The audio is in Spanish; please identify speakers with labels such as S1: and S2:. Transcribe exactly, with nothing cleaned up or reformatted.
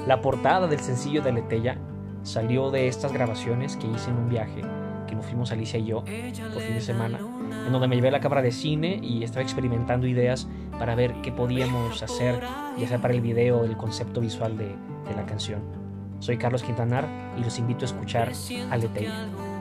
S1: La portada del sencillo de Aleteia salió de estas grabaciones que hice en un viaje que nos fuimos Alicia y yo por fin de semana, en donde me llevé la cámara de cine y estaba experimentando ideas para ver qué podíamos hacer, ya sea para el video o el concepto visual de, de la canción. Soy Carlos Quintanar y los invito a escuchar Aleteia.